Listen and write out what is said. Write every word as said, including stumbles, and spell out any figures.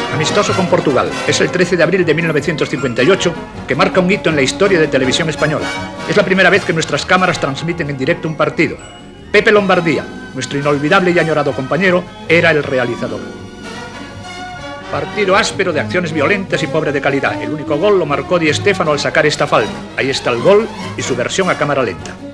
Amistoso con Portugal. Es el trece de abril de mil novecientos cincuenta y ocho, que marca un hito en la historia de televisión española. Es la primera vez que nuestras cámaras transmiten en directo un partido. Pepe Lombardía, nuestro inolvidable y añorado compañero, era el realizador. Partido áspero, de acciones violentas y pobre de calidad. El único gol lo marcó Di Stéfano al sacar esta falta. Ahí está el gol y su versión a cámara lenta.